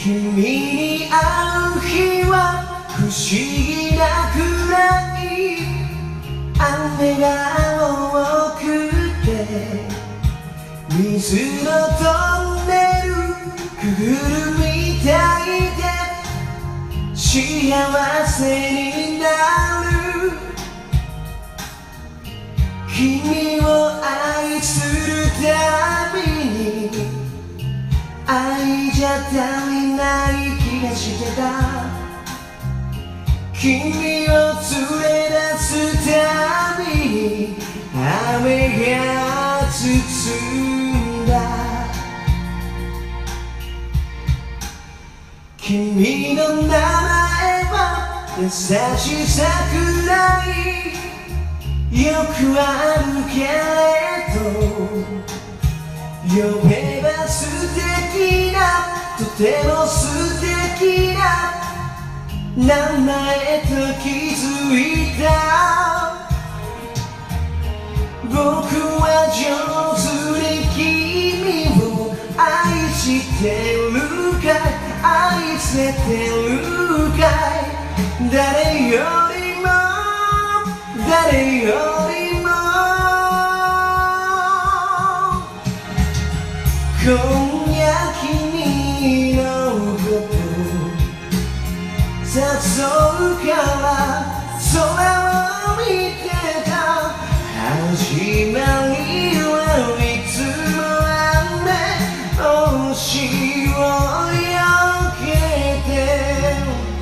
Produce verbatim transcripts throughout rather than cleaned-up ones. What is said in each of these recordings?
君に会う日は不思議なくらい雨が多くて水のトンネルくぐるみたいで幸せになる君を愛するたびに愛じゃ足りない気がしてた君を連れ出すたびに雨が包んだ君の名前は優しさくらいよくあるけれど呼べば素敵なとても素敵な名前と気づいた僕は上手に君を愛してるかい愛せてるかい誰よりも誰よりも今夜君のこと誘うから空を見てた始まりはいつも雨星をよけて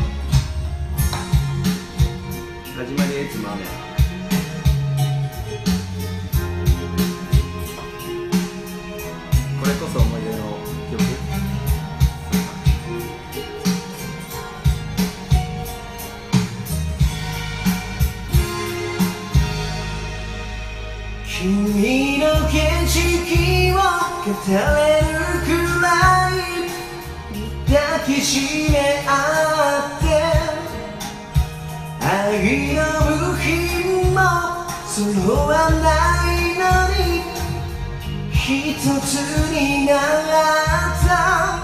始まりはいつも雨これこそ思い出の曲君の景色を語れるくらい抱きしめ合って愛の部品も揃わないのに一つになった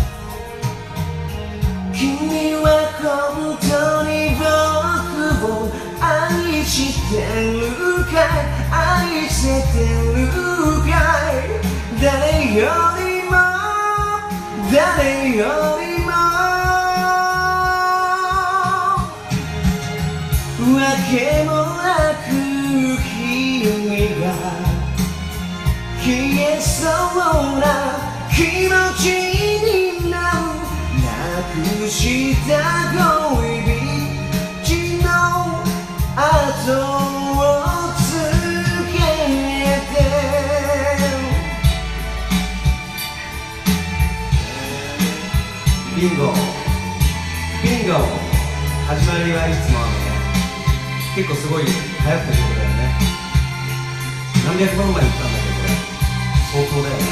君は本当に僕を愛してるかい愛せてるかい誰よりも誰よりもわけもなく君が消えそうな気持ちになるなくした恋人の後をビンゴビンゴ始まりはいつも雨ね結構すごい流行ってる曲だよね何百万枚いったんだけどこれ相当だよ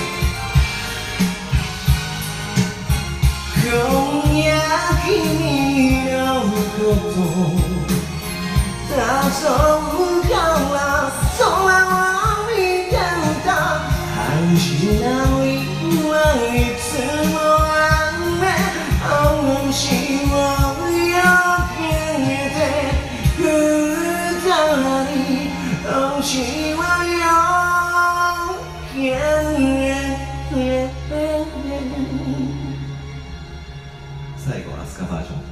ね今夜君のこと誘うから空を見てた始まりはいつも星をよけて二人星をよけて最後はアスカバージョン